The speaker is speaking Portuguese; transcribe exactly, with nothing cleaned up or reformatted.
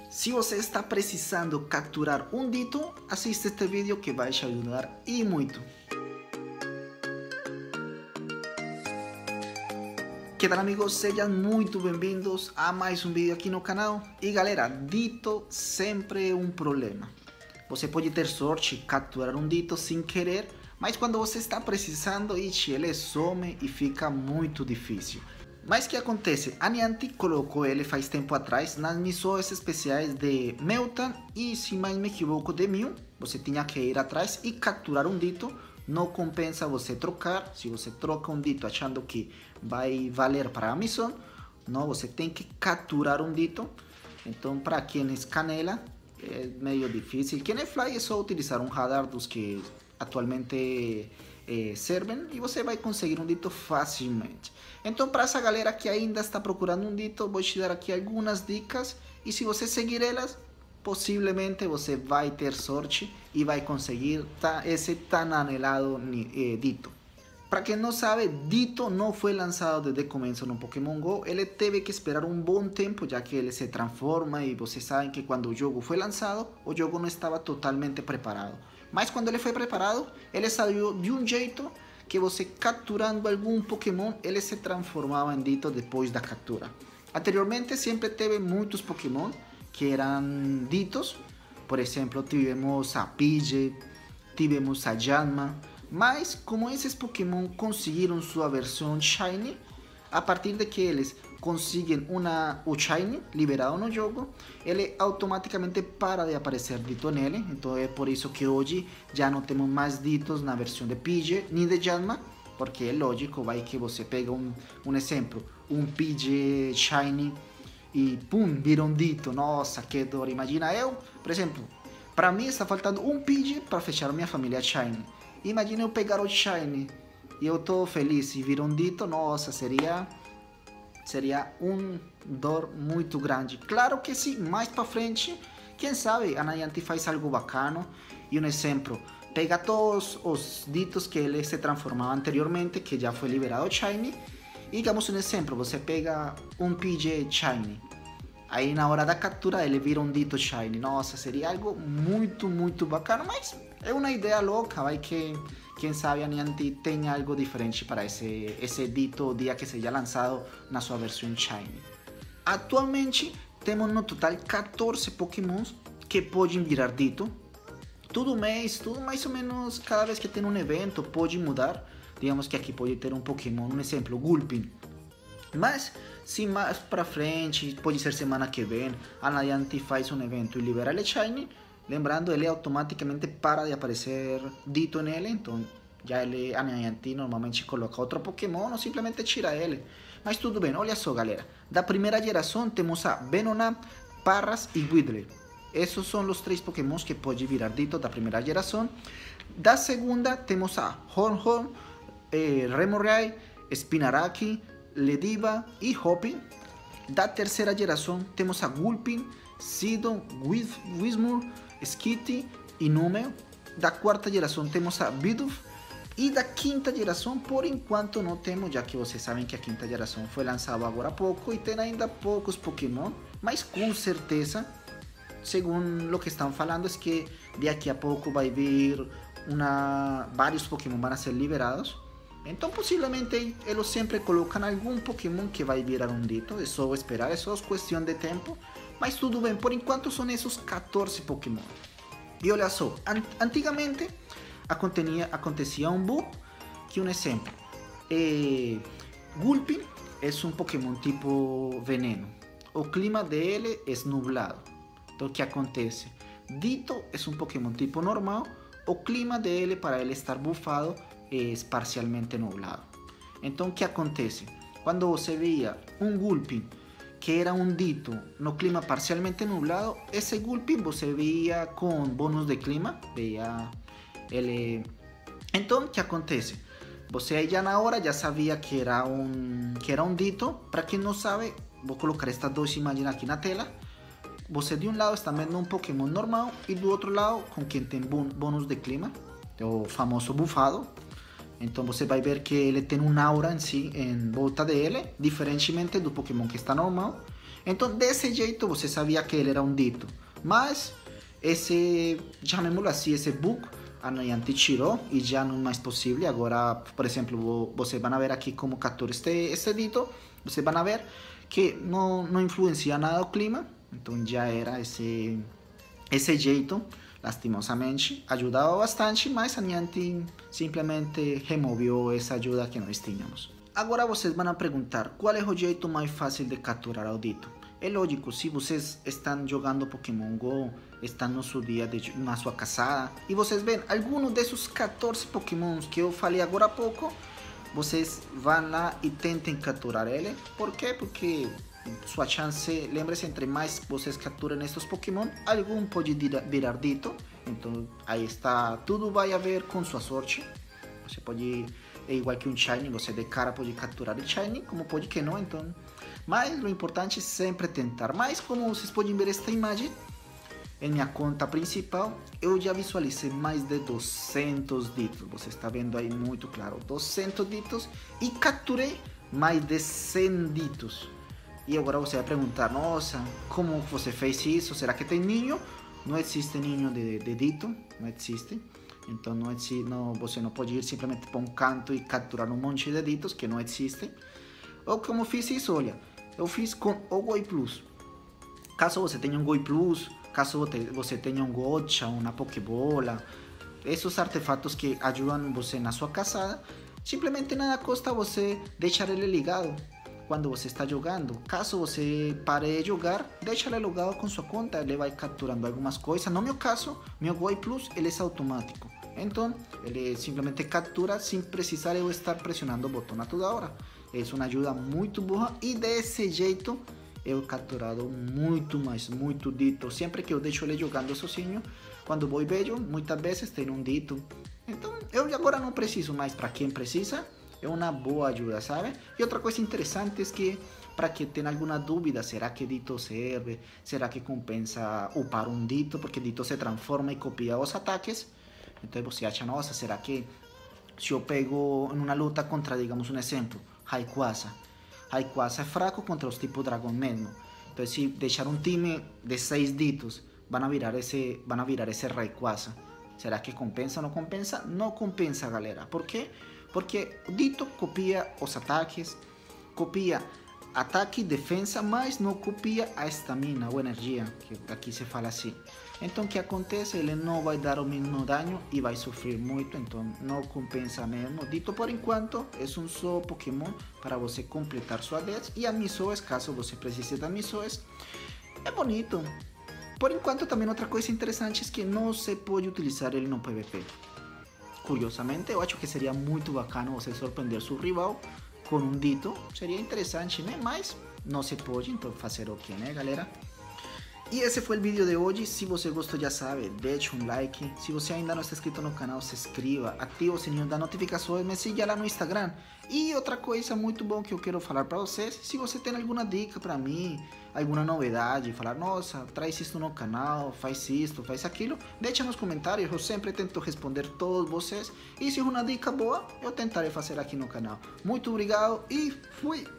Se você está precisando capturar um dito, assista este vídeo que vai te ajudar e muito. Que tal, amigos? Sejam muito bem-vindos a mais um vídeo aqui no canal. E galera, dito sempre é um problema. Você pode ter sorte de capturar um dito sem querer, mas quando você está precisando, ixi, ele some e fica muito difícil. Mas o que acontece? A Niantic colocou ele faz tempo atrás nas missões especiais de Meltan e, se mais me equivoco, de Mew. Você tinha que ir atrás e capturar um dito. Não compensa você trocar. Se você troca um dito achando que vai valer para a missão, não, você tem que capturar um dito. Então, para quem escanela, é meio difícil. Quem é Fly é só utilizar um radar dos que atualmente eh, servem e você vai conseguir um dito facilmente. Então, para essa galera que ainda está procurando um dito, vou te dar aqui algumas dicas e se você seguir elas, possivelmente você vai ter sorte e vai conseguir esse tão anelado eh, dito. Para quem não sabe, Dito não foi lançado desde o começo no Pokémon Go, ele teve que esperar um bom tempo, já que ele se transforma e vocês sabem que quando o jogo foi lançado, o jogo não estava totalmente preparado. Mas quando ele foi preparado, ele saiu de um jeito que você capturando algum Pokémon, ele se transformava em Dito depois da captura. Anteriormente sempre teve muitos Pokémon que eram Ditos, por exemplo, tivemos a Pidgey, tivemos a Yanma, mas como esses Pokémon conseguiram sua versão Shiny, a partir de que eles conseguem uma, o Shiny liberado no jogo, ele automaticamente para de aparecer Dito nele. Então é por isso que hoje já não temos mais Ditos na versão de Pidgey nem de Yanma, porque é lógico, vai que você pega um, um exemplo, um Pidgey Shiny e pum, vira um Dito. Nossa, que dor! Imagina eu, por exemplo, para mim está faltando um Pidgey para fechar minha família Shiny. Imagina eu pegar o Shiny e eu tô feliz e vir um Dito, nossa, seria seria um dor muito grande. Claro que sim, mais para frente, quem sabe a Niantic faz algo bacana. E um exemplo, pega todos os Ditos que ele se transformava anteriormente, que já foi liberado Shiny, e digamos um exemplo, você pega um Pidgey Shiny, aí na hora da captura ele vira um Dito Shiny. Nossa, seria algo muito, muito bacana, mas é uma ideia louca, vai que quem sabe a Niantic tem algo diferente para esse, esse Dito dia que seja lançado na sua versão Shiny. Atualmente temos no total quatorze Pokémons que podem virar Dito. Todo mês, tudo mais ou menos, cada vez que tem um evento pode mudar. Digamos que aqui pode ter um Pokémon, um exemplo, Gulpin. Mas se mais para frente, pode ser semana que vem, a Niantic faz um evento e libera ele Shiny, lembrando, ele automaticamente para de aparecer Dito nele, então já ele, a Niantic normalmente coloca outro Pokémon ou simplesmente tira ele. Mas tudo bem, olha só galera, da primeira geração temos a Venonat, Parras e Widley. Esses são os três Pokémons que pode virar Dito da primeira geração. Da segunda temos a Hornhorn, eh, Remorai, Spinaraki, Lediva e Hoppy. Da terceira geração temos a Gulpin, Sidon, Whismur, Skitty e Numel. Da quarta geração temos a Bidoof. E da quinta geração, por enquanto não temos, já que vocês sabem que a quinta geração foi lançada agora há pouco e tem ainda poucos Pokémon, mas com certeza, segundo o que estão falando, é que daqui a pouco vai vir uma, vários Pokémon vão ser liberados. Então possivelmente eles sempre colocam algum Pokémon que vai virar um Dito, é só esperar, é só questão de tempo. Mas tudo bem, por enquanto são esses quatorze Pokémon. E olha só, an antigamente acontecia, acontecia um bug, que um exemplo, eh, Gulpin é um Pokémon tipo veneno, o clima dele é nublado. Então o que acontece? Dito é um Pokémon tipo normal, o clima dele para ele estar bufado é parcialmente nublado. Então o que acontece? Quando você via um Gulpin que era um Dito no clima parcialmente nublado, esse Gulpin você via com bônus de clima, veia ele. Então o que acontece? Você aí já na hora já sabia que era um que era um Dito. Para quem não sabe, vou colocar estas duas imagens aqui na tela. Você de um lado está vendo um Pokémon normal e do outro lado com quem tem bônus de clima, o famoso bufado. Então você vai ver que ele tem um aura em si, em volta dele, diferentemente do Pokémon que está normal. Então, desse jeito, você sabia que ele era um dito. Mas, esse, chamémoslo assim, esse bug, a Niantic tirou e já não é mais possível. Agora, por exemplo, vocês vão ver aqui como captura este, este dito. Vocês vão ver que não, não influencia nada o clima. Então, já era esse, esse jeito. Lastimosamente, ajudava bastante, mas a Niantic simplesmente removeu essa ajuda que nós tínhamos. Agora vocês vão perguntar qual é o jeito mais fácil de capturar o dito. É lógico, se vocês estão jogando Pokémon Go, estão no seu dia de, na sua casada, e vocês veem algum desses quatorze Pokémons que eu falei agora há pouco, vocês vão lá e tentem capturar ele. Por quê? Porque sua chance, lembre-se, entre mais vocês capturam estes Pokémon, algum pode virar dito. Então aí está, tudo vai a ver com sua sorte. Você pode, é igual que um Shiny, você de cara pode capturar o Shiny, como pode que não. Então, mas o importante é sempre tentar. Mas como vocês podem ver esta imagem, em minha conta principal, eu já visualizei mais de duzentos ditos. Você está vendo aí muito claro, duzentos ditos, e capturei mais de cem ditos. E agora você vai perguntar, nossa, como você fez isso? Será que tem ninho? Não existe ninho de, de dito, não existe. Então não existe, não, você não pode ir simplesmente para um canto e capturar um monte de ditos que não existem. Ou como fiz isso, olha, eu fiz com o Goi Plus. Caso você tenha um Goi Plus, caso você tenha um Gotcha, uma Pokébola, esses artefatos que ajudam você na sua casada, simplesmente nada custa você deixar ele ligado. Quando você está jogando, caso você pare de jogar, deixa ele logado com sua conta, ele vai capturando algumas coisas. No meu caso, meu Goi Plus ele é automático, então ele simplesmente captura sem precisar eu estar pressionando o botão a toda hora. É uma ajuda muito boa e desse jeito eu capturado muito mais, muito dito. Sempre que eu deixo ele jogando sozinho, quando vou e vejo, muitas vezes tem um dito. Então eu agora não preciso mais. Para quem precisa, é uma boa ajuda, sabe? E outra coisa interessante é que, para quem tem alguma dúvida, será que dito serve? Será que compensa upar um dito? Porque dito se transforma e copia os ataques. Então você acha, nossa, será que se eu pego em uma luta contra, digamos um exemplo, Rayquaza. Rayquaza é fraco contra os tipos dragão mesmo. Então se deixar um time de seis ditos, vão a virar esse, vão a virar esse Rayquaza. Será que compensa ou não compensa? Não compensa, galera. Por quê? Porque o dito copia os ataques, copia ataque e defesa, mas não copia a estamina ou energia, que aqui se fala assim. Então o que acontece? Ele não vai dar o mesmo dano e vai sofrer muito, então não compensa mesmo. Dito por enquanto, é um só Pokémon para você completar sua dez, e a Missoes, caso você precise da Missoes, é bonito. Por enquanto também outra coisa interessante é que não se pode utilizar ele no P V P. Curiosamente, eu acho que seria muito bacana você surpreender seu rival com um dito. Seria interessante, né? Mas não se pode, então fazer o que, né, galera? E esse foi o vídeo de hoje. Se você gostou, já sabe, deixe um like. Se você ainda não está inscrito no canal, se inscreva, ative o sininho das notificações, me siga lá no Instagram. E outra coisa muito bom que eu quero falar para vocês, se você tem alguma dica para mim, alguma novidade, falar, nossa, traz isso no canal, faz isso, faz aquilo, deixa nos comentários, eu sempre tento responder todos vocês. E se é uma dica boa, eu tentarei fazer aqui no canal. Muito obrigado e fui!